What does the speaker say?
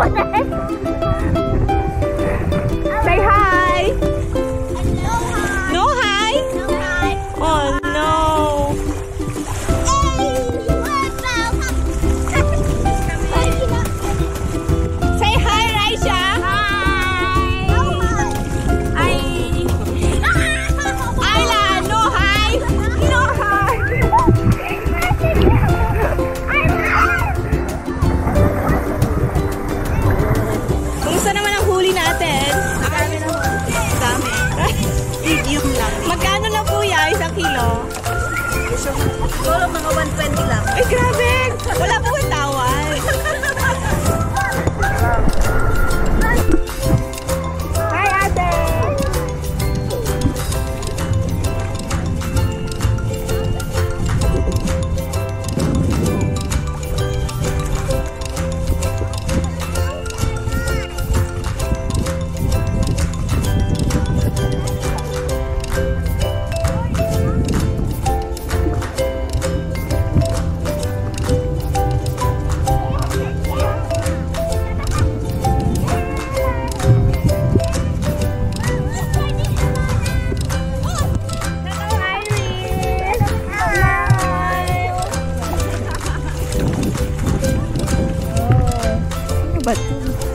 Say hi! No hi. No hi? Oh no! Say hi, Raisha! Hi! Ayla, no hi! No hi! Kumusta naman ang huli natin? Dami na po. Dami. Medium lang. Magkano na po ya? 1 kilo? Siguro mga 120 lang. Ay, grabe! Wala po yung tawad. Hi, ate! Ano ba ito?